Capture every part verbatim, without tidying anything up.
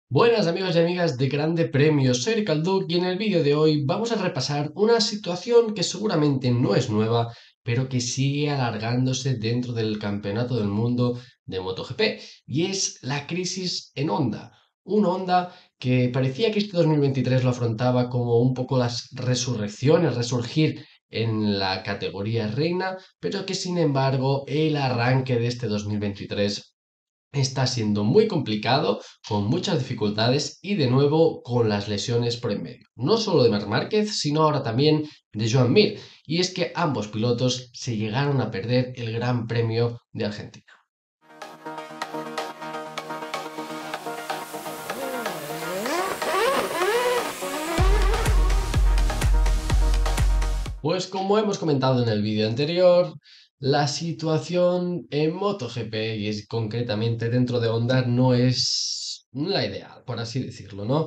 Buenas amigos y amigas de Grande Premio, soy Ricardo y en el vídeo de hoy vamos a repasar una situación que seguramente no es nueva, pero que sigue alargándose dentro del Campeonato del Mundo de MotoGP, y es la crisis en Honda. Un Honda que parecía que este dos mil veintitrés lo afrontaba como un poco las resurrecciones, resurgir en la categoría reina, pero que sin embargo el arranque de este dos mil veintitrés está siendo muy complicado, con muchas dificultades y de nuevo con las lesiones por en medio. No solo de Marc Márquez, sino ahora también de Joan Mir. Y es que ambos pilotos se llegaron a perder el Gran Premio de Argentina. Pues como hemos comentado en el vídeo anterior, la situación en MotoGP y es concretamente dentro de Honda no es la ideal, por así decirlo, ¿no?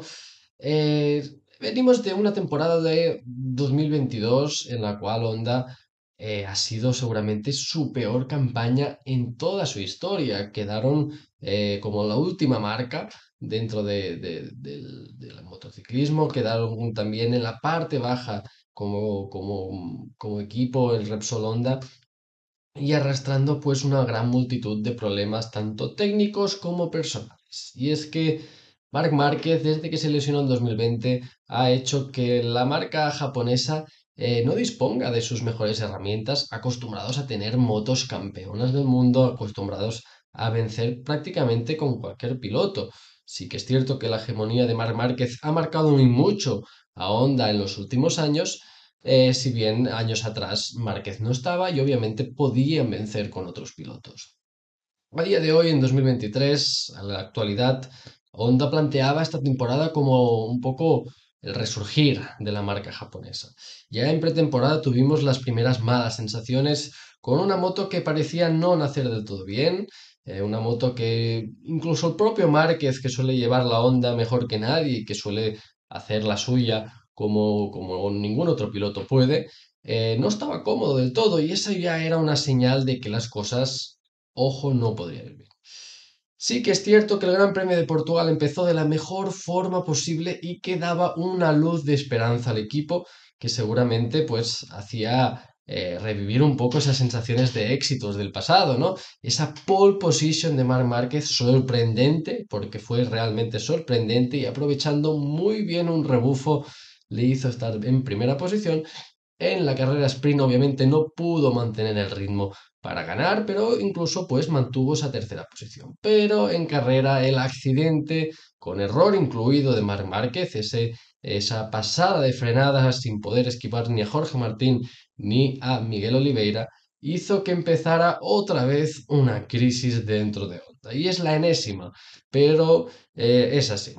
Eh, Venimos de una temporada de dos mil veintidós en la cual Honda eh, ha sido seguramente su peor campaña en toda su historia. Quedaron eh, como la última marca dentro de- de- del, del motociclismo, quedaron también en la parte baja como, como, como equipo el Repsol Honda y arrastrando pues una gran multitud de problemas tanto técnicos como personales. Y es que Marc Márquez, desde que se lesionó en dos mil veinte, ha hecho que la marca japonesa eh, no disponga de sus mejores herramientas, acostumbrados a tener motos campeonas del mundo, acostumbrados a vencer prácticamente con cualquier piloto. Sí que es cierto que la hegemonía de Marc Márquez ha marcado muy mucho a Honda en los últimos años, eh, si bien años atrás Márquez no estaba y obviamente podían vencer con otros pilotos. A día de hoy, en dos mil veintitrés, a la actualidad, Honda planteaba esta temporada como un poco el resurgir de la marca japonesa. Ya en pretemporada tuvimos las primeras malas sensaciones con una moto que parecía no nacer del todo bien, eh, una moto que incluso el propio Márquez, que suele llevar la Honda mejor que nadie y que suele hacer la suya como, como ningún otro piloto puede, eh, no estaba cómodo del todo y esa ya era una señal de que las cosas, ojo, no podría ir bien. Sí que es cierto que el Gran Premio de Portugal empezó de la mejor forma posible y que daba una luz de esperanza al equipo que seguramente pues hacía eh, revivir un poco esas sensaciones de éxitos del pasado, ¿no? Esa pole position de Marc Márquez sorprendente, porque fue realmente sorprendente y aprovechando muy bien un rebufo le hizo estar en primera posición. En la carrera sprint obviamente no pudo mantener el ritmo para ganar, pero incluso pues mantuvo esa tercera posición. Pero en carrera el accidente, con error incluido de Marc Márquez, ese, esa pasada de frenadas sin poder esquivar ni a Jorge Martín ni a Miguel Oliveira, hizo que empezara otra vez una crisis dentro de Honda. Y es la enésima, pero eh, es así.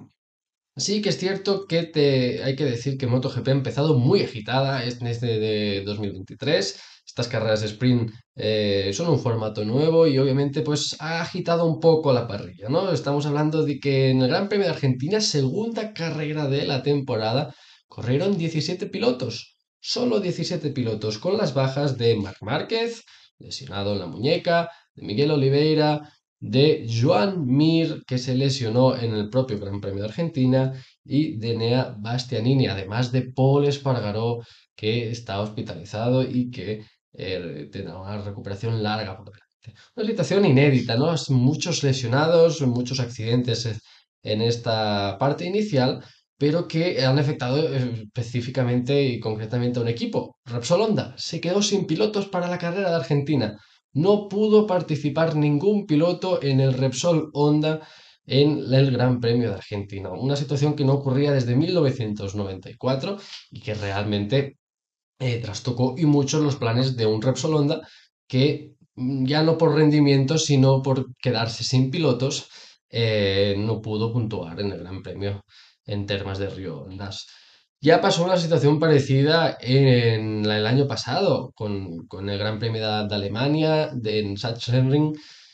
Sí que es cierto que te, hay que decir que MotoGP ha empezado muy agitada en este de dos mil veintitrés. Estas carreras de sprint eh, son un formato nuevo y obviamente pues ha agitado un poco la parrilla, ¿no? Estamos hablando de que en el Gran Premio de Argentina, segunda carrera de la temporada, corrieron diecisiete pilotos, solo diecisiete pilotos, con las bajas de Marc Márquez, lesionado en la muñeca, de Miguel Oliveira, de Joan Mir, que se lesionó en el propio Gran Premio de Argentina, y de Enea Bastianini, además de Paul Espargaró, que está hospitalizado y que eh, tendrá una recuperación larga por delante. Una situación inédita, ¿no? Muchos lesionados, muchos accidentes eh, en esta parte inicial, pero que han afectado eh, específicamente y concretamente a un equipo. Repsol Honda se quedó sin pilotos para la carrera de Argentina. No pudo participar ningún piloto en el Repsol Honda en el Gran Premio de Argentina. Una situación que no ocurría desde mil novecientos noventa y cuatro y que realmente eh, trastocó y mucho los planes de un Repsol Honda que mm, ya no por rendimiento, sino por quedarse sin pilotos, eh, no pudo puntuar en el Gran Premio en Termas de Río Hondas. Ya pasó una situación parecida en la- el año pasado con, con el Gran Premio de, de Alemania, de, en Sachsenring,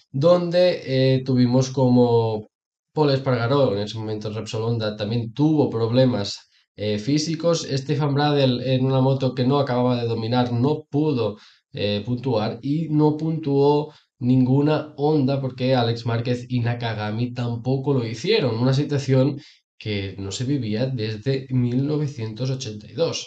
donde eh, tuvimos como Paul Espargaró, en ese momento el Repsol Honda, también tuvo problemas eh, físicos. Stefan Bradl en una moto que no acababa de dominar no pudo eh, puntuar y no puntuó ninguna Honda porque Alex Márquez y Nakagami tampoco lo hicieron. Una situación que no se vivía desde mil novecientos ochenta y dos.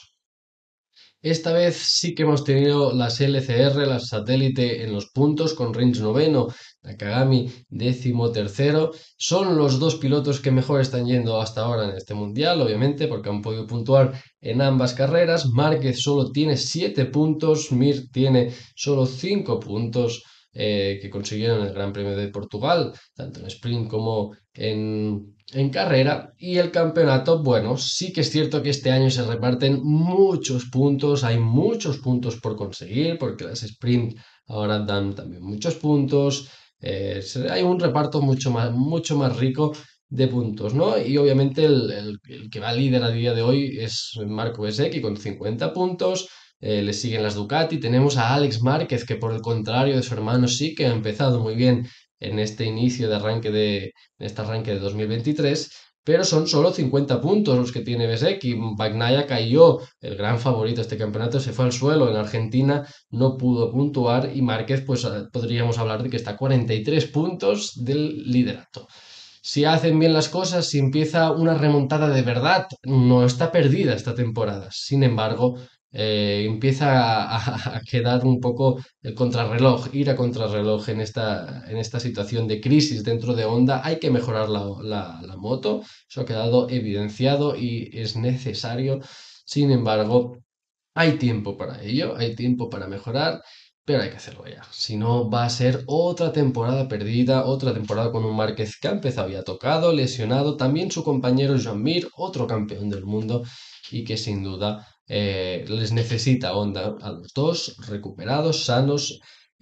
Esta vez sí que hemos tenido las L C R, las satélite en los puntos, con Rins noveno, Nakagami décimo tercero. Son los dos pilotos que mejor están yendo hasta ahora en este mundial, obviamente, porque han podido puntuar en ambas carreras. Márquez solo tiene siete puntos, Mir tiene solo cinco puntos eh, que consiguieron en el Gran Premio de Portugal, tanto en sprint como en, en carrera. Y el campeonato, bueno, sí que es cierto que este año se reparten muchos puntos, hay muchos puntos por conseguir, porque las sprint ahora dan también muchos puntos. Eh, se- hay un reparto mucho más, mucho más rico de puntos, ¿no? Y obviamente el, el- el que va líder a día de hoy es Marco Bezzecchi con cincuenta puntos. Eh, le siguen las Ducati. Tenemos a Alex Márquez, que por el contrario de su hermano sí que ha empezado muy bien en este inicio de arranque de, en este arranque de dos mil veintitrés, pero son solo cincuenta puntos los que tiene Bezzecchi. Bagnaia cayó, el gran favorito de este campeonato, se fue al suelo en Argentina, no pudo puntuar y Márquez, pues eh, podríamos hablar de que está a cuarenta y tres puntos del liderato. Si hacen bien las cosas, si empieza una remontada de verdad, no está perdida esta temporada. Sin embargo, eh, empieza a, a- a quedar un poco el contrarreloj, ir a contrarreloj en esta, en esta situación de crisis dentro de Honda. Hay que mejorar la, la- la moto, eso ha quedado evidenciado y es necesario. Sin embargo, hay tiempo para ello, hay tiempo para mejorar, pero hay que hacerlo ya. Si no, va a ser otra temporada perdida, otra temporada con un Márquez que ha empezado ya tocado, lesionado, también su compañero Joan Mir, otro campeón del mundo, y que sin duda eh, les necesita Honda a los dos, recuperados, sanos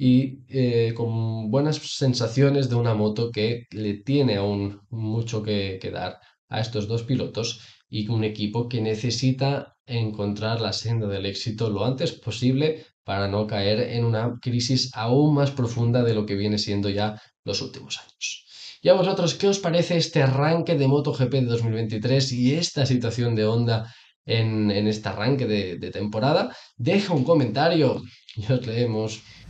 y eh, con buenas sensaciones de una moto que le tiene aún mucho que, que dar a estos dos pilotos y un equipo que necesita encontrar la senda del éxito lo antes posible para no caer en una crisis aún más profunda de lo que viene siendo ya los últimos años. ¿Y a vosotros qué os parece este arranque de MotoGP de dos mil veintitrés y esta situación de Honda en, en este arranque de, de temporada? Deja un comentario y os leemos.